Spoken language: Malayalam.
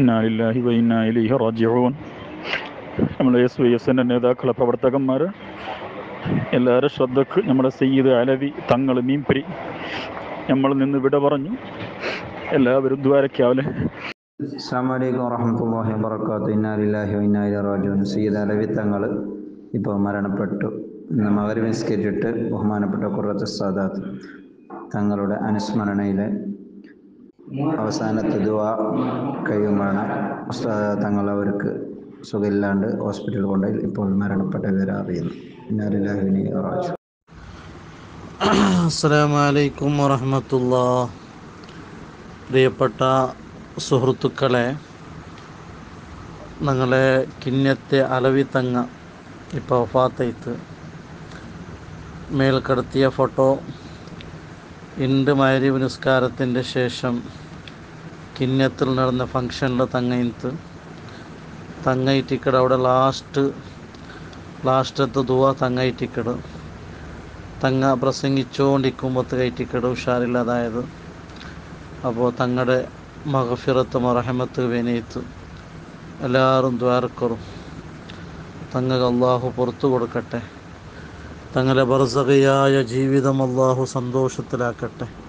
ഇന്നാ ലില്ലാഹി വ ഇന്നാ ഇലൈഹി റാജിഊൻ. നമ്മുടെ SYSൻ്റെ നേതാക്കളെ, പ്രവർത്തകന്മാർ, എല്ലാവരും ശ്രദ്ധക്ക് നമ്മുടെ സയ്യിദ് അലവി തങ്ങൾ മീൻപിരി നമ്മൾ നിന്ന് വിട പറഞ്ഞു. എല്ലാവരും ദ്വാരക്കാവലെ. അസ്സലാമു അലൈക്കും വറഹ്മത്തുള്ളാഹി വബറകാതുഹു. ഇന്നാ ലില്ലാഹി വ ഇന്നാ ഇലൈഹി റാജിഊൻ. സയ്യിദ് അലവി തങ്ങൾ ഇപ്പോൾ മരണപ്പെട്ടു. ഇന്ന് മഗ്‌രിബ് നിസ്കരിച്ചിട്ട് ബഹുമാനപ്പെട്ട ഖുറത്തുൽ സാദാത്ത് തങ്ങളുടെ അനുസ്മരണയിലെ അവസാനത്തെ ദുആ കഴിയുമാണ്. തങ്ങൾ അവർക്ക് സുഖമില്ലാണ്ട് ഹോസ്പിറ്റലിൽ കൊണ്ടുപോയി ഇപ്പോൾ മരണപ്പെട്ട വിവരം അറിയുന്നു. ഇന്നാ ലില്ലാഹി വ ഇന്നാ ഇലൈഹി റാജിഊൻ. അസ്സലാമു അലൈക്കും വറഹ്മത്തുള്ളാഹി. പ്രിയപ്പെട്ട സുഹൃത്തുക്കളെ, ഞങ്ങളെ കിന്നത്തെ അലവി തങ്ങ ഇപ്പോൾ വഫാത്തായിട്ട് മേൽ കടത്തിയ ഫോട്ടോ ഇണ്ട് മഗ്‌രിബ് നിസ്കാരത്തിൻ്റെ ശേഷം കിന്നത്തിൽ നടന്ന ഫംഗ്ഷനിൽ തങ്ങയിട്ടിക്കട അവിടെ ലാസ്റ്റത്തെ ദുആ തങ്ങയിട്ടിക്കട് തങ്ങ പ്രസംഗിച്ചുകൊണ്ടിരിക്കുമ്പോൾ കയറ്റിക്കട് ഉഷാറില്ലാതായത്. അപ്പോൾ തങ്ങളുടെ മഗ്ഫിറത്ത് റഹ്മത്ത് വേനയിത്ത് എല്ലാവരും ദ്വാരക്കറും തങ്ങൾക്ക് അള്ളാഹു പുറത്തു കൊടുക്കട്ടെ. തങ്ങളുടെ ബർസഖിയായ ജീവിതം അള്ളാഹു സന്തോഷത്തിലാക്കട്ടെ.